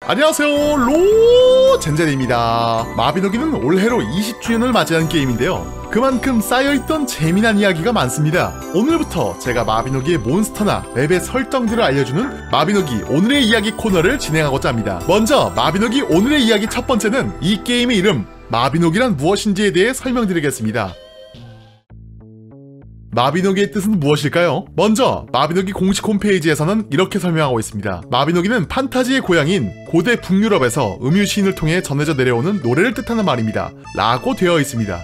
안녕하세요, 젠젠입니다. 마비노기는 올해로 20주년을 맞이한 게임인데요. 그만큼 쌓여있던 재미난 이야기가 많습니다. 오늘부터 제가 마비노기의 몬스터나 맵의 설정들을 알려주는 마비노기 오늘의 이야기 코너를 진행하고자 합니다. 먼저 마비노기 오늘의 이야기 첫 번째는 이 게임의 이름 마비노기란 무엇인지에 대해 설명드리겠습니다. 마비노기의 뜻은 무엇일까요? 먼저 마비노기 공식 홈페이지에서는 이렇게 설명하고 있습니다. 마비노기는 판타지의 고향인 고대 북유럽에서 음유시인을 통해 전해져 내려오는 노래를 뜻하는 말입니다. 라고 되어 있습니다.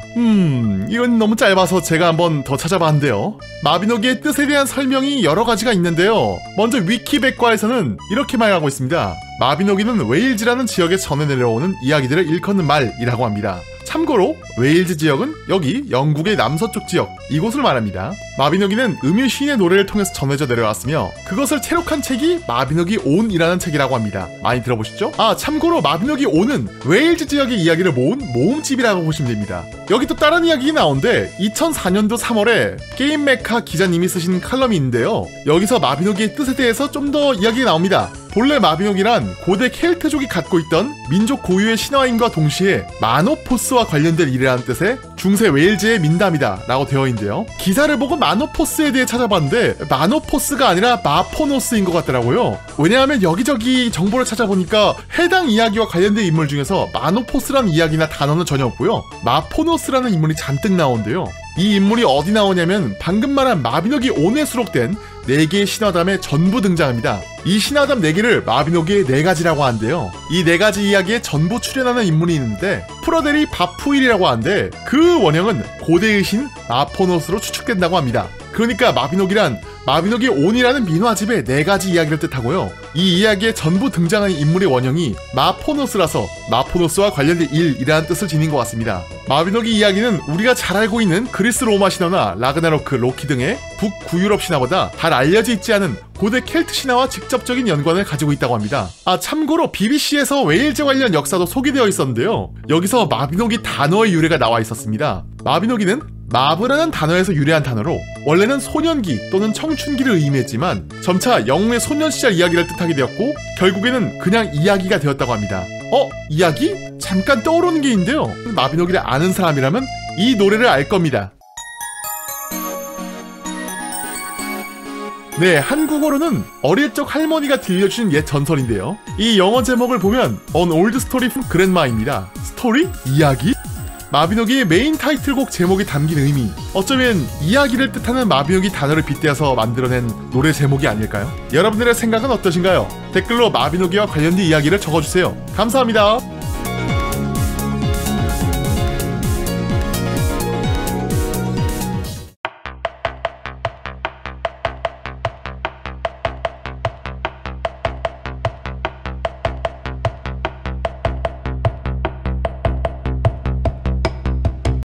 이건 너무 짧아서 제가 한번 더 찾아봤는데요. 마비노기의 뜻에 대한 설명이 여러 가지가 있는데요. 먼저 위키백과에서는 이렇게 말하고 있습니다. 마비노기는 웨일즈라는 지역에 전해 내려오는 이야기들을 일컫는 말이라고 합니다. 참고로 웨일즈 지역은 여기 영국의 남서쪽 지역 이곳을 말합니다. 마비노기는 음유시인의 노래를 통해서 전해져 내려왔으며 그것을 채록한 책이 마비노기 온이라는 책이라고 합니다. 많이 들어보셨죠? 참고로 마비노기 온은 웨일즈 지역의 이야기를 모은 모음집이라고 보시면 됩니다. 여기 또 다른 이야기 나오는데 2004년도 3월에 게임 메카 기자님이 쓰신 칼럼이 있는데요. 여기서 마비노기의 뜻에 대해서 좀 더 이야기가 나옵니다. 본래 마비노기란 고대 켈트족이 갖고 있던 민족 고유의 신화임과 동시에 마노포스와 관련된 일이라는 뜻의 중세 웨일즈의 민담이다 라고 되어 있는데요. 기사를 보고 마노포스에 대해 찾아봤는데 마노포스가 아니라 마포노스인 것 같더라고요. 왜냐하면 여기저기 정보를 찾아보니까 해당 이야기와 관련된 인물 중에서 마노포스라는 이야기나 단어는 전혀 없고요. 마포노스라는 인물이 잔뜩 나오는데요. 이 인물이 어디 나오냐면 방금 말한 마비노기 온에 수록된 4개의 신화담에 전부 등장합니다. 이 신화담 4개를 마비노기의 4가지라고 하는데요. 이 4가지 이야기에 전부 출연하는 인물이 있는데 프로데리 바푸일이라고 하는데 그 원형은 고대의 신 마포노스로 추측된다고 합니다. 그러니까 마비노기란 마비노기 온이라는 민화집의 4가지 이야기를 뜻하고요. 이 이야기에 전부 등장하는 인물의 원형이 마포노스라서 마포노스와 관련된 일이라는 뜻을 지닌 것 같습니다. 마비노기 이야기는 우리가 잘 알고 있는 그리스 로마 신화나 라그나로크, 로키 등의 북구유럽 신화보다 잘 알려져 있지 않은 고대 켈트 신화와 직접적인 연관을 가지고 있다고 합니다. 참고로 BBC에서 웨일즈 관련 역사도 소개되어 있었는데요. 여기서 마비노기 단어의 유래가 나와 있었습니다. 마비노기는 마브라는 단어에서 유래한 단어로 원래는 소년기 또는 청춘기를 의미했지만 점차 영웅의 소년 시절 이야기를 뜻하게 되었고 결국에는 그냥 이야기가 되었다고 합니다. 이야기? 잠깐 떠오르는 게 있는데요. 마비노기를 아는 사람이라면 이 노래를 알 겁니다. 네, 한국어로는 어릴 적 할머니가 들려주신 옛 전설인데요. 이 영어 제목을 보면 An Old Story from Grandma입니다. 스토리? 이야기? 마비노기의 메인 타이틀곡 제목이 담긴 의미, 어쩌면 이야기를 뜻하는 마비노기 단어를 빗대어서 만들어낸 노래 제목이 아닐까요? 여러분들의 생각은 어떠신가요? 댓글로 마비노기와 관련된 이야기를 적어주세요. 감사합니다.